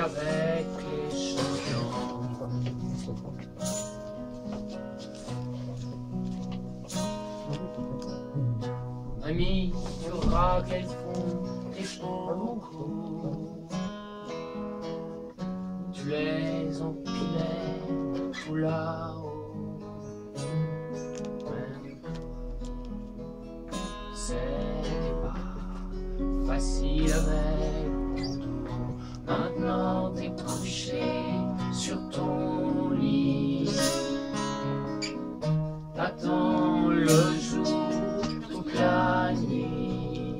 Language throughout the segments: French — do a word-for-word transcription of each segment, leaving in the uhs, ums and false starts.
avec les champions. Ami, tu auras qu'elles font tes beaux coups. Tu les empilais tout là-haut. C'était pas facile avec ton dos. Maintenant t'es couché sur ton lit. T'attends le jour toute la nuit.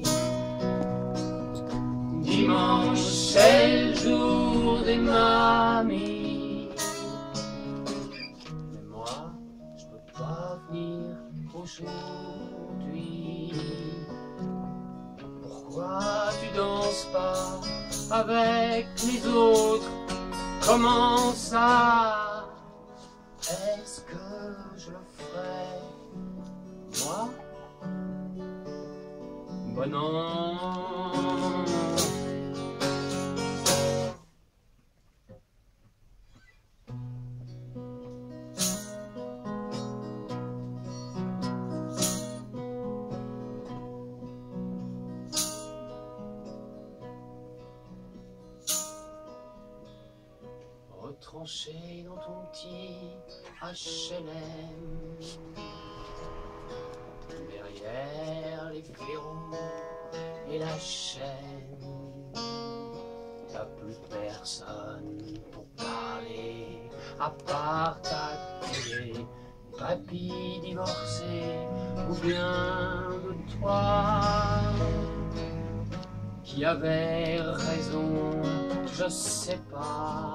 Dimanche c'est le jour des mamies. Mais moi je peux pas venir aujourd'hui. Pourquoi tu danses pas avec les autres? Comment ça? Est-ce que je le ferai, moi? Bah non. Retranché dans ton petit H L M, derrière les verrous et la chaîne, t'as plus personne pour parler à part ta télé. Papy divorcé ou bien de toi qui avait raison, je sais pas.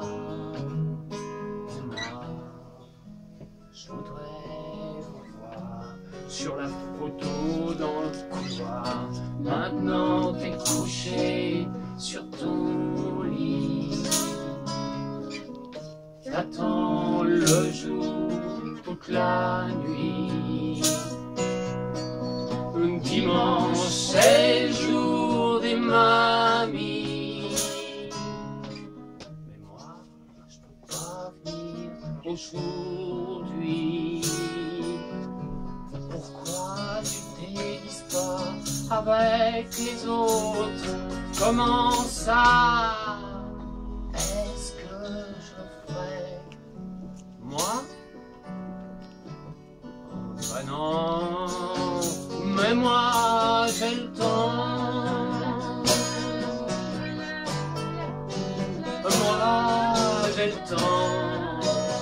Moi, je voudrais vous voir sur la photo dans le couloir. Maintenant t'es couché sur ton lit. T'attends le jour toute la nuit. Un dimanche c'est le jour des mamies. Mais moi je peux pas venir aujourd'hui. Pourquoi tu t'aiguises pas avec les autres? Comment ça? Est-ce que je le ferai, moi? Bah non, mais moi j'ai le temps. Moi j'ai le temps.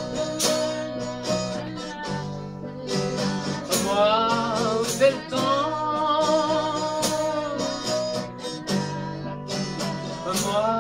Moi j'ai le temps. Moi